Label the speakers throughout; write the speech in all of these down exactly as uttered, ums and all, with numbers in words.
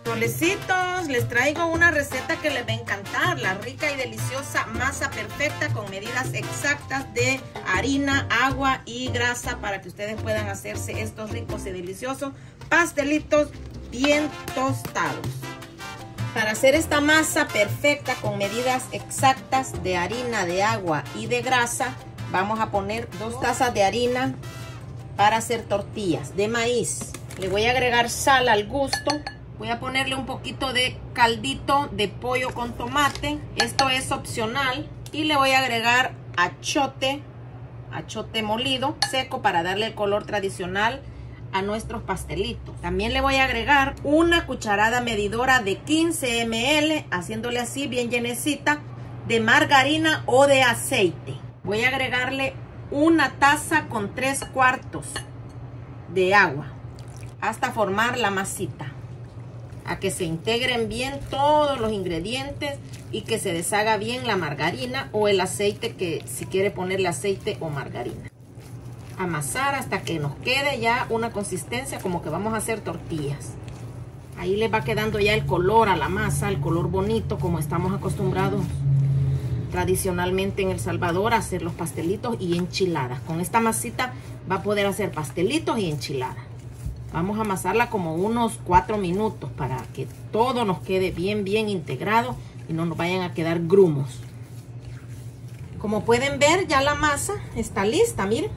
Speaker 1: Solecitos, les traigo una receta que les va a encantar, la rica y deliciosa masa perfecta con medidas exactas de harina, agua y grasa para que ustedes puedan hacerse estos ricos y deliciosos pastelitos bien tostados. Para hacer esta masa perfecta con medidas exactas de harina, de agua y de grasa, vamos a poner dos tazas de harina para hacer tortillas de maíz. Le voy a agregar sal al gusto. Voy a ponerle un poquito de caldito de pollo con tomate. Esto es opcional. Y le voy a agregar achote, achote molido, seco para darle el color tradicional a nuestros pastelitos. También le voy a agregar una cucharada medidora de quince mililitros, haciéndole así bien llenecita, de margarina o de aceite. Voy a agregarle una taza con tres cuartos de agua hasta formar la masita, a que se integren bien todos los ingredientes y que se deshaga bien la margarina o el aceite, que si quiere ponerle aceite o margarina. Amasar hasta que nos quede ya una consistencia como que vamos a hacer tortillas. Ahí le va quedando ya el color a la masa, el color bonito como estamos acostumbrados tradicionalmente en El Salvador a hacer los pastelitos y enchiladas. Con esta masita va a poder hacer pastelitos y enchiladas. Vamos a amasarla como unos cuatro minutos para que todo nos quede bien bien integrado y no nos vayan a quedar grumos. Como pueden ver, ya la masa está lista, miren.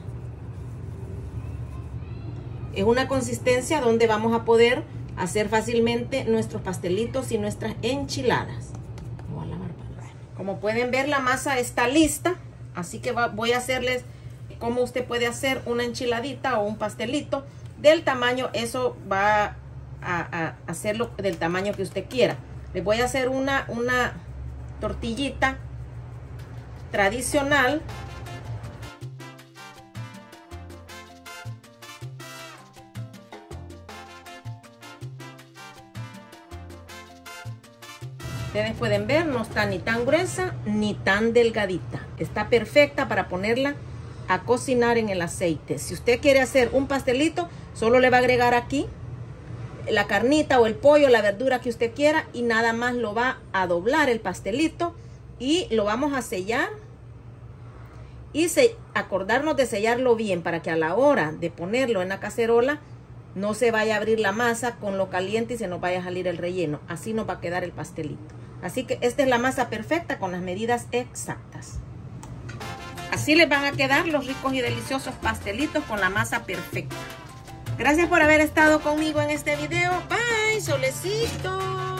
Speaker 1: Es una consistencia donde vamos a poder hacer fácilmente nuestros pastelitos y nuestras enchiladas. Como pueden ver, la masa está lista, así que va, voy a hacerles cómo usted puede hacer una enchiladita o un pastelito del tamaño. Eso va a, a hacerlo del tamaño que usted quiera. Les voy a hacer una, una tortillita tradicional. Ustedes pueden ver, no está ni tan gruesa ni tan delgadita. Está perfecta para ponerla a cocinar en el aceite. Si usted quiere hacer un pastelito, solo le va a agregar aquí la carnita o el pollo, la verdura que usted quiera, y nada más lo va a doblar el pastelito y lo vamos a sellar. Y se, acordarnos de sellarlo bien para que a la hora de ponerlo en la cacerola no se vaya a abrir la masa con lo caliente y se nos vaya a salir el relleno. Así nos va a quedar el pastelito. Así que esta es la masa perfecta con las medidas exactas. Así les van a quedar los ricos y deliciosos pastelitos con la masa perfecta. Gracias por haber estado conmigo en este video. Bye, solecitos.